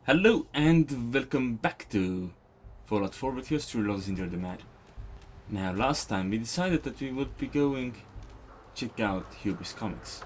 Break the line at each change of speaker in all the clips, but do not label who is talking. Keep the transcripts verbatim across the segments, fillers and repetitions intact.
Hello and welcome back to Fallout four with yours truly, Lotus Enjoy the Mad. Now, last time we decided that we would be going check out Hubris Comics.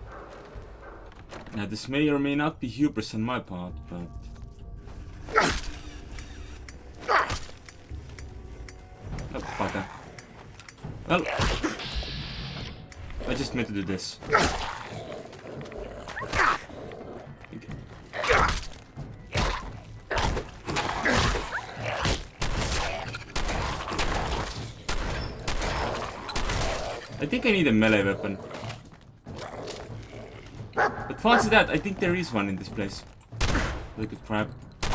Now, this may or may not be hubris on my part, but oh, bugger. Well, I just meant to do this. I think I need a melee weapon. But fancy that, I think there is one in this place. Look at crap.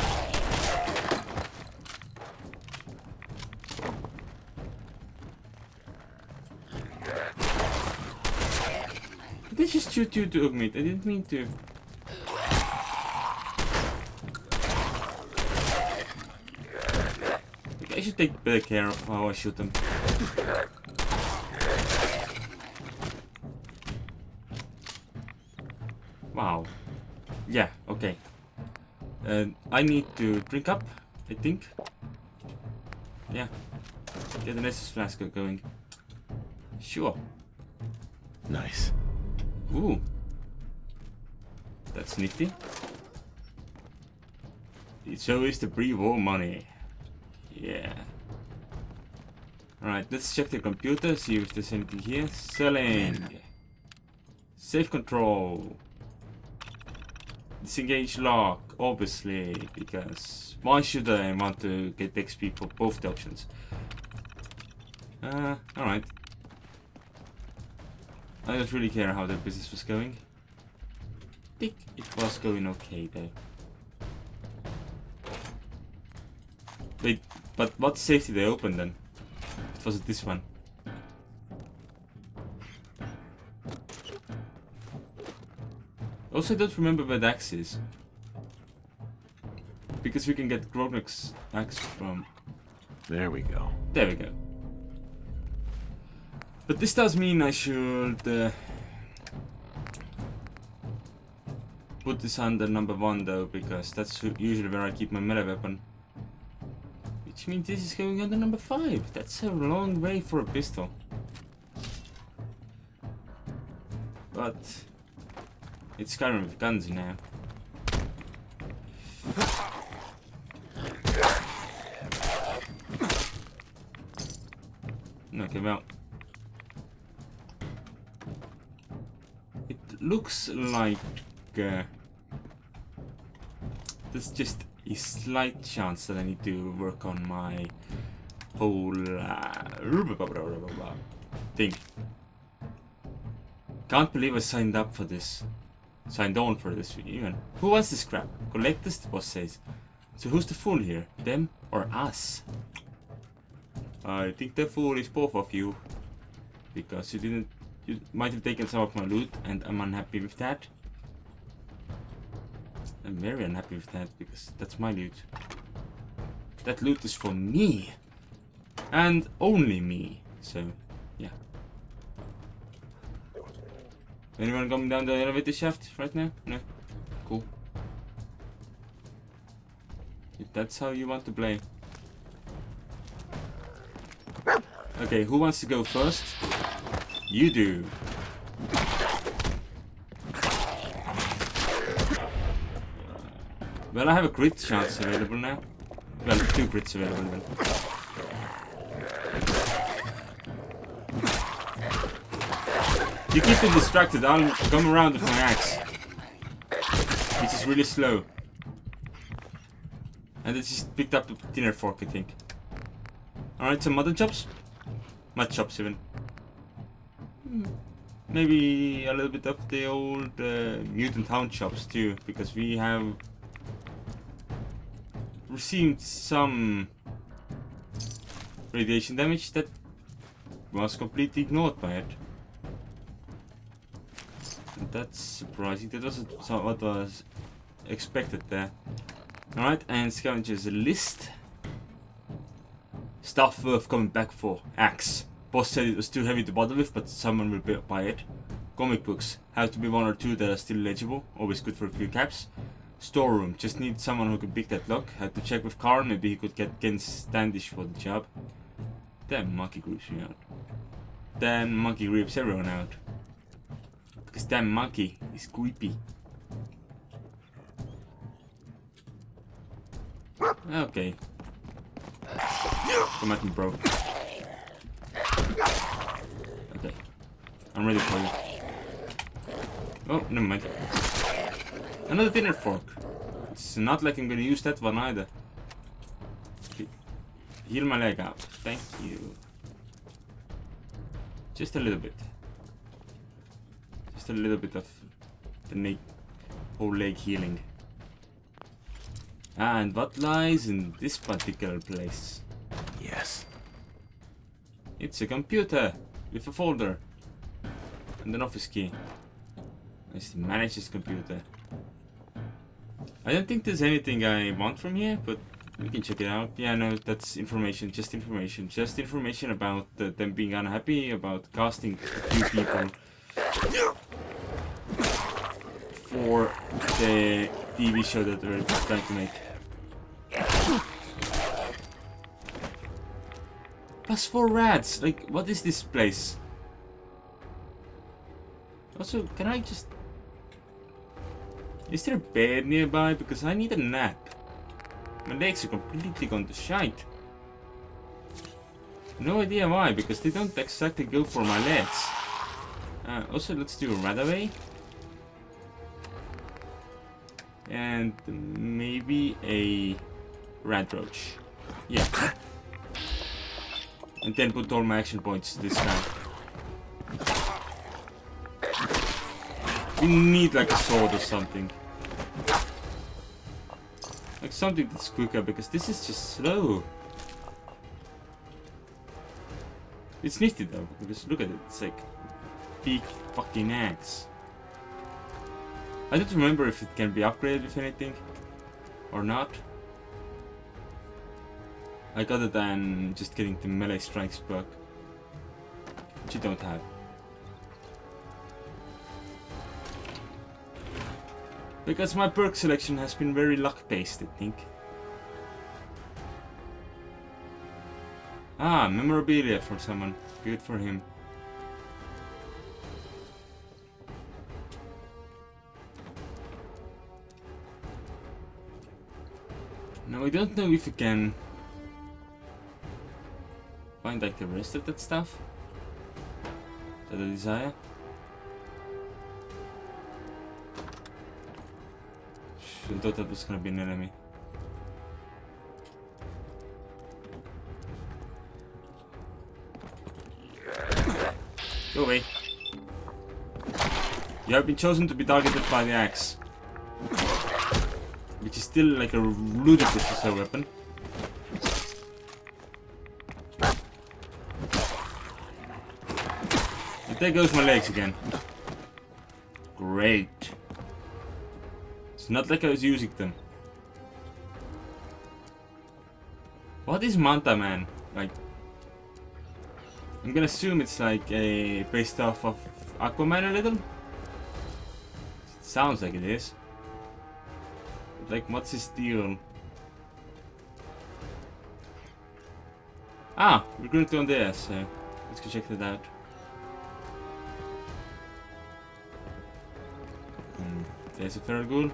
Did I just shoot you to Ugmeat? I didn't mean to. Okay, I should take better care of how I shoot them. Wow. Yeah, okay. Uh, I need to drink up, I think. Yeah. Get the Nessus flask going. Sure.
Nice.
Ooh. That's nifty. So is the pre-war money. Yeah. Alright, let's check the computer, see if there's anything here. Selling. Safe control. Disengage lock, obviously, because why should I want to get X P for both the options? Uh, alright. I don't really care how the business was going. I think it was going okay though. Wait, but what safe did they open then? It was this one. Also, I don't remember where the axe is. Because we can get Grognock's axe from...
There we go.
There we go. But this does mean I should... Uh, put this under number one though, because that's usually where I keep my melee weapon. Which means this is going under number five. That's a long way for a pistol. But... it's Skyrim with guns now. Okay, well. It looks like uh, there's just a slight chance that I need to work on my whole uh, thing. Can't believe I signed up for this. Signed on for this even. Who wants this crap? Collect this, the boss says. So who's the fool here? Them or us? I think the fool is both of you. Because you didn't... you might have taken some of my loot and I'm unhappy with that. I'm very unhappy with that because that's my loot. That loot is for me. And only me. So, yeah. Anyone coming down the elevator shaft right now? No? Cool. If that's how you want to play. Okay, who wants to go first? You do. Well, I have a crit chance available now. Well, two crits available then. You keep them distracted, I'll come around with my axe. Which is really slow. And it just picked up the dinner fork, I think. Alright, some mutton chops? Mud chops even. Maybe a little bit of the old uh, mutant hound chops too, because we have received some radiation damage that was completely ignored by it. That's surprising. That wasn't what was expected there. Alright, and scavengers list. Stuff worth coming back for. Axe. Boss said it was too heavy to bother with, but someone will buy it. Comic books. Have to be one or two that are still legible. Always good for a few caps. Storeroom. Just need someone who could pick that lock. Had to check with Carl. Maybe he could get Ken Standish for the job. Damn, monkey creeps me out. Damn, monkey creeps everyone out. Because damn monkey is creepy. Okay. Come at me, bro. Okay. I'm ready for you. Oh, never mind. Another dinner fork. It's not like I'm gonna use that one either. Heal my leg out. Thank you. Just a little bit. Just a little bit of the whole leg healing. And what lies in this particular place?
Yes.
It's a computer with a folder and an office key. Let's manage this computer. I don't think there's anything I want from here, but we can check it out. Yeah, no, that's information, just information. Just information about uh, them being unhappy, about casting a few people for the T V show that they're trying to make. Plus four rats! Like, what is this place? Also, can I just... Is there a bed nearby? Because I need a nap. My legs are completely gone to shite. No idea why, because they don't exactly go for my legs. Uh, also, let's do a rat away. And maybe a rat roach. Yeah. And then put all my action points to this guy. We need like a sword or something. Like something that's quicker, because this is just slow. It's nifty though, because look at it, it's like big fucking axe. I don't remember if it can be upgraded with anything or not. Like other than just getting the melee strikes perk, which you don't have. Because my perk selection has been very luck-based, I think. Ah, memorabilia for someone. Good for him. Now, I don't know if you can find like the rest of that stuff that I desire. I thought that was gonna be an enemy. Go away. You have been chosen to be targeted by the axe, which is still like a ludicrous as a weapon. And there goes my legs again. Great. It's not like I was using them. What is Manta Man? Like, I'm gonna assume it's like a based off of Aquaman a little. It sounds like it is. But like, what's his deal? Ah, we're going to on there, so let's go check that out. Hmm, there's a feral ghoul.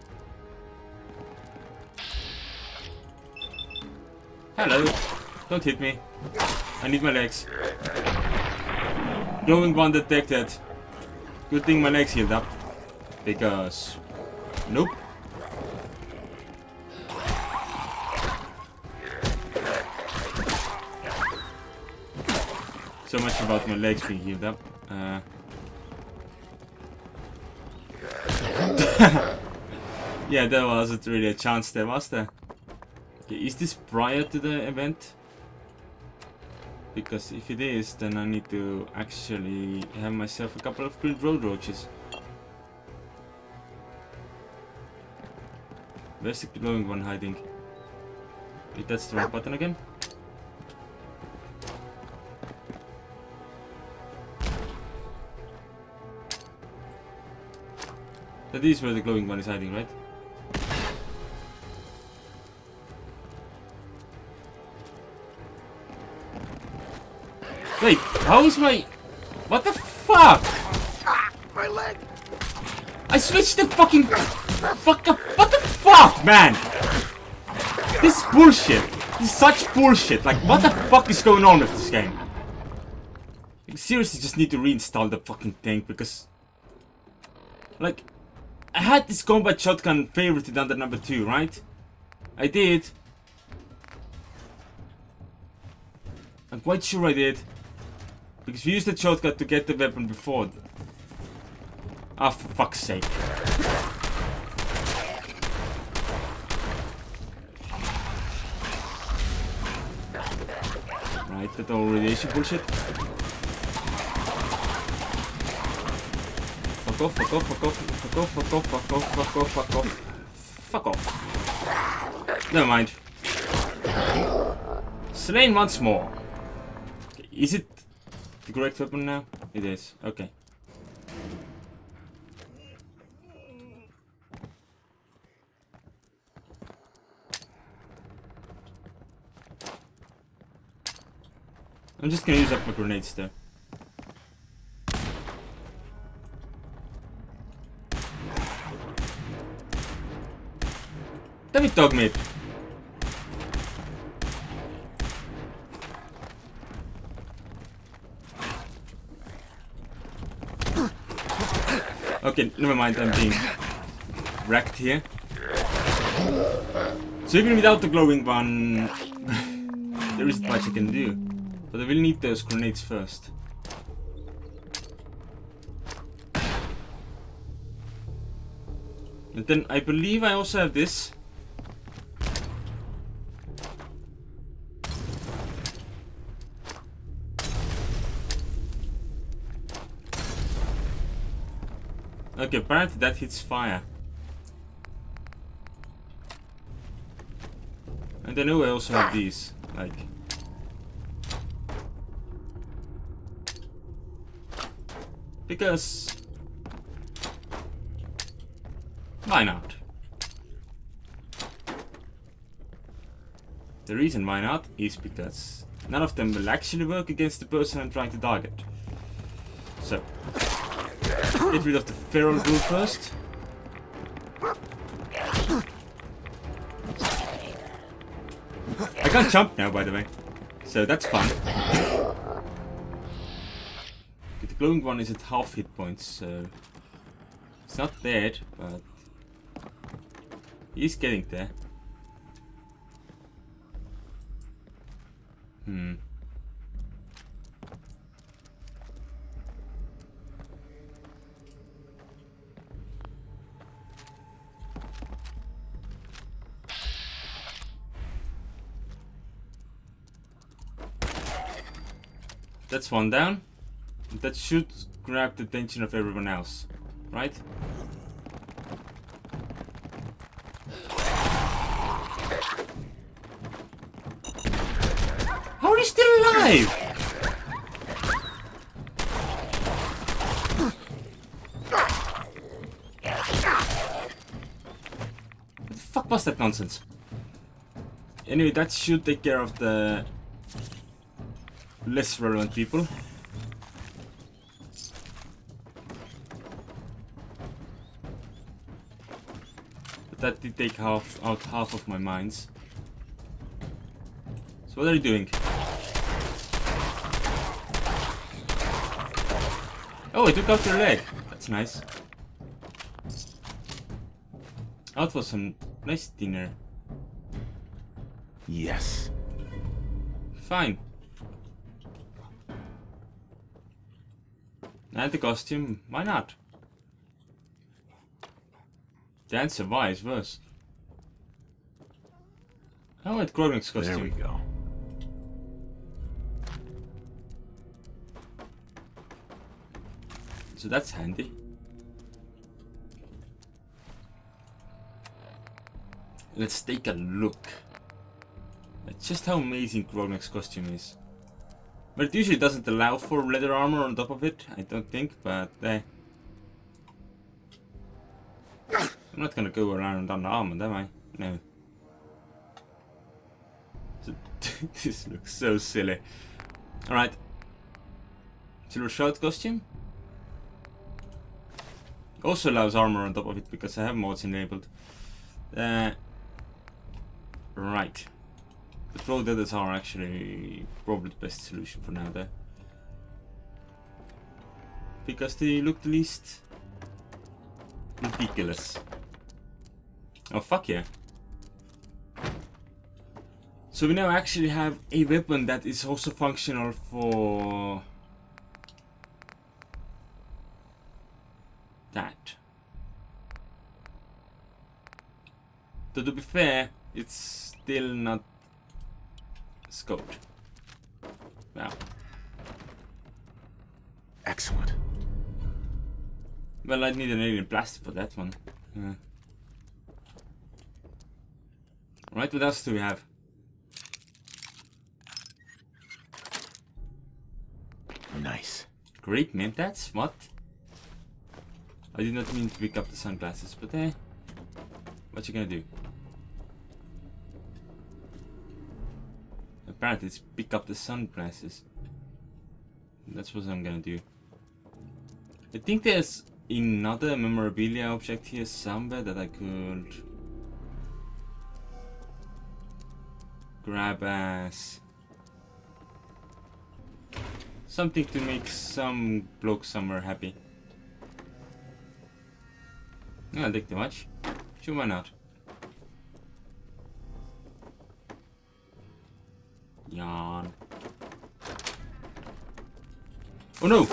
Hello! Don't hit me. I need my legs. Glowing one detected. Good thing my legs healed up. Because... Nope. So much about my legs being healed up. Uh... yeah, there wasn't really a chance there, was there? Okay, is this prior to the event? Because if it is, then I need to actually have myself a couple of grilled road roaches. Where's the glowing one hiding? Wait, that's the wrong button again? That is where the glowing one is hiding, right? Wait, how is my... What the fuck?
Ah, my leg.
I switched the fucking... Fuck the... What the fuck, man? This is bullshit. This is such bullshit. Like, what the fuck is going on with this game? I seriously just need to reinstall the fucking thing because... Like... I had this combat shotgun favorited under number two, right? I did. I'm quite sure I did. Because we used the shotgun to get the weapon before. Ah, oh, for fuck's sake. Right, that all radiation bullshit. Fuck off, fuck off, fuck off, fuck off, fuck off, fuck off, fuck off, fuck off. Fuck off. Never mind. Slain once more. Okay, is it the correct weapon now? It is. Okay. I'm just gonna use up my grenades there. Damn it, dog mate. Okay, never mind, I'm being wrecked here. So even without the glowing one, there isn't much I can do. But I will need those grenades first. And then I believe I also have this. Okay, apparently that hits fire. And I know I also have these, like... Because... Why not? The reason why not is because none of them will actually work against the person I'm trying to target. So... Get rid of the feral ghoul first. I can't jump now, by the way. So that's fun. The glowing one is at half hit points, so... It's not dead, but... He's getting there. Hmm. That's one down. That should grab the attention of everyone else, right? How are you still alive? What the fuck was that nonsense? Anyway, that should take care of the less relevant people. But that did take half out half of my mines. So what are you doing? Oh, I took out your leg. That's nice. Out for some nice dinner.
Yes.
Fine. And the costume, why not? The answer why is worse. Oh, it's Grognek's costume.
There we go.
So that's handy. Let's take a look at just how amazing Grognek's costume is. But it usually doesn't allow for leather armor on top of it, I don't think, but eh. I'm not gonna go around unarmored, am I? No. So, this looks so silly. Alright. Silver Shroud costume. Also allows armor on top of it because I have mods enabled. Uh, right. The throw deaders are actually probably the best solution for now there. Because they look the least ridiculous. Oh fuck yeah. So we now actually have a weapon that is also functional for that. Though to be fair, it's still not scoped. Wow.
Excellent.
Well, I'd need an alien blaster for that one. Uh. Right, what else do we have?
Nice.
Great, man. That's what? I did not mean to pick up the sunglasses, but eh. What you gonna do? Apparently it's pick up the sunglasses. That's what I'm gonna do. I think there's another memorabilia object here somewhere that I could grab as something to make some bloke somewhere happy. I'll take the watch. Sure, why not? Yawn. Oh no!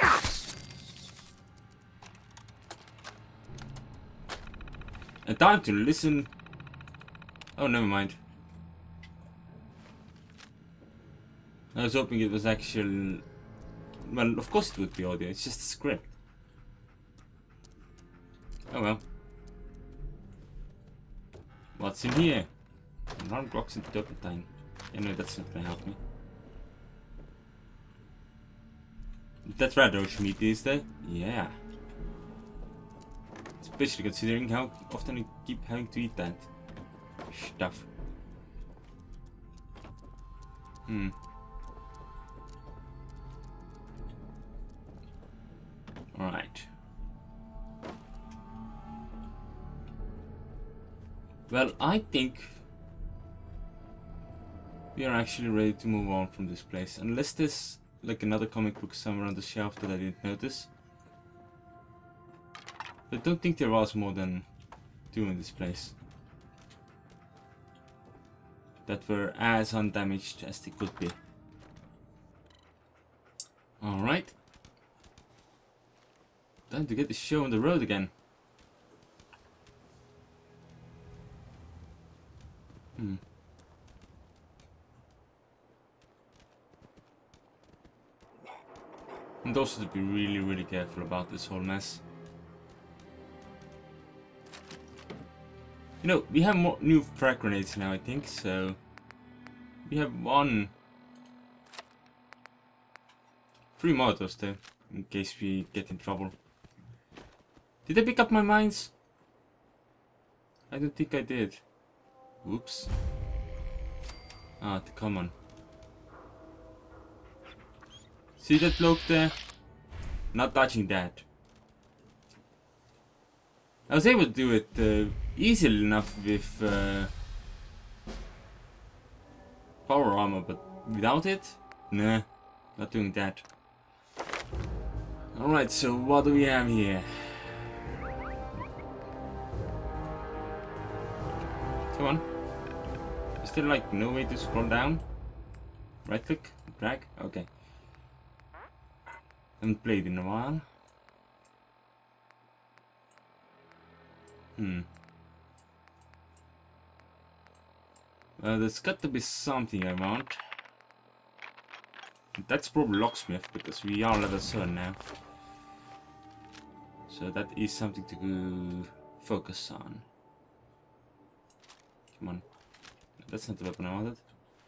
A time to listen. Oh, never mind. I was hoping it was actual. Well, of course it would be audio. It's just a script. Oh well. What's in here? Alarm clocks and turpentine. Anyway, that's not gonna help me. That's rather ocean meat these days. Yeah. Especially considering how often I keep having to eat that stuff. Hmm. Alright. Well, I think we are actually ready to move on from this place. Unless there's like another comic book somewhere on the shelf that I didn't notice. But I don't think there was more than two in this place that were as undamaged as they could be. Alright. Time to get the show on the road again. Hmm. And also to be really, really careful about this whole mess. You know, we have more new frag grenades now, I think, so we have one. Three Molotovs though, in case we get in trouble. Did I pick up my mines? I don't think I did. Whoops. Ah, come on. See that bloke there? Not touching that. I was able to do it uh, easily enough with uh, power armor, but without it? Nah, not doing that. Alright, so what do we have here? Come on. Is there like no way to scroll down? Right click? Drag? Okay. Haven't played in a while. Hmm. Well, there's got to be something I want. That's probably locksmith because we are level seven now. So that is something to go focus on. Come on. That's not the weapon I wanted.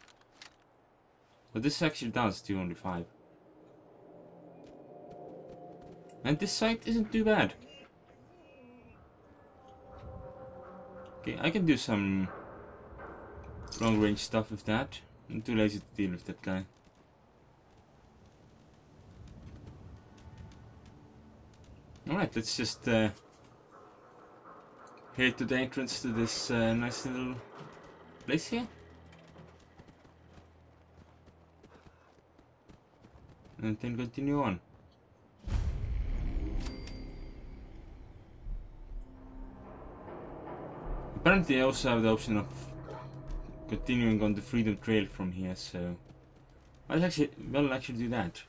But this actually does do only five. And this sight isn't too bad. Okay, I can do some long range stuff with that. I'm too lazy to deal with that guy. Alright, let's just uh, head to the entrance to this uh, nice little place here. And then continue on. Apparently I also have the option of continuing on the Freedom Trail from here, so I'll actually, well, actually do that.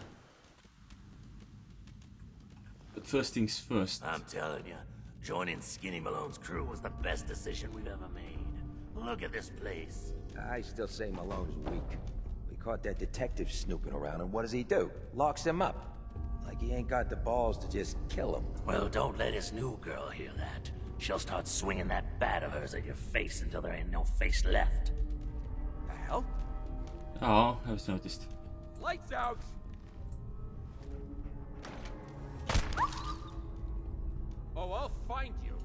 But first things first.
I'm telling you, joining Skinny Malone's crew was the best decision we've ever made. Look at this place.
I still say Malone's weak. We caught that detective snooping around, and what does he do? Locks him up. Like he ain't got the balls to just kill him.
Well, don't let his new girl hear that. She'll start swinging that bat of hers at your face until there ain't no face left.
The hell?
Oh, I was noticed.
Lights out! Oh, I'll find you.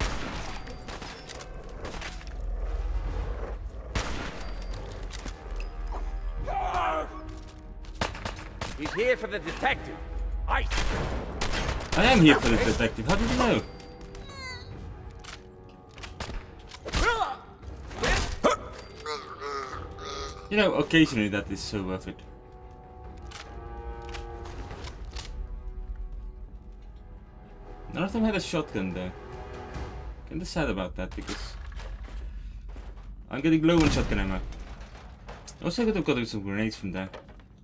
He's here for the detective. Ice.
I am here for the detective. How did you know? You know, occasionally that is so worth it. None of them had a shotgun though. Kinda sad about that because I'm getting low on shotgun ammo. Also, I could have gotten some grenades from there.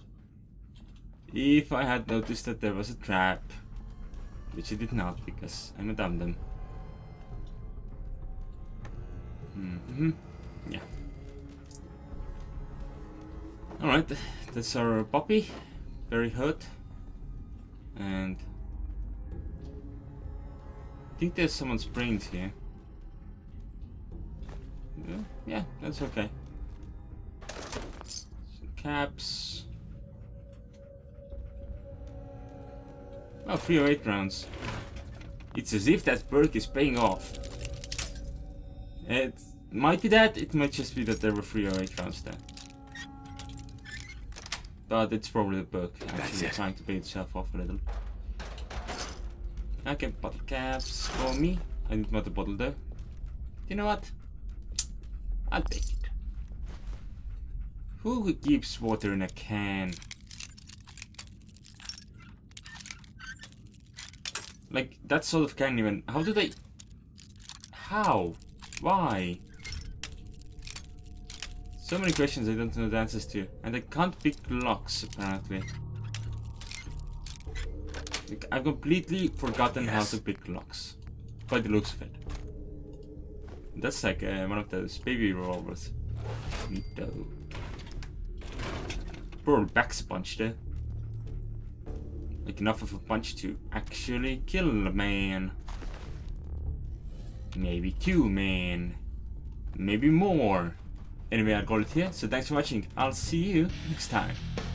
If I had noticed that there was a trap. Which I did not because I'm a dum-dum. Mm-hmm. Yeah. Alright, that's our puppy. Very hurt. And I think there's someone's brains here. Yeah, yeah, that's okay. Some caps. Oh, three oh eight rounds. It's as if that perk is paying off. It might be that, it might just be that there were three oh eight rounds there. But it's probably the perk actually trying to pay itself off a little. Okay, bottle caps for me. I need another bottle though. You know what? I'll take it. Who keeps water in a can? Like, that sort of can even... How do they... How? Why? So many questions I don't know the answers to. And I can't pick locks, apparently. Like, I've completely forgotten yes. how to pick locks. By the looks of it. That's like uh, one of those baby revolvers. Neato. Poor old back's punch there. Like enough of a punch to actually kill a man. Maybe two men. Maybe more. Anyway, I'll call it here. So thanks for watching. I'll see you next time.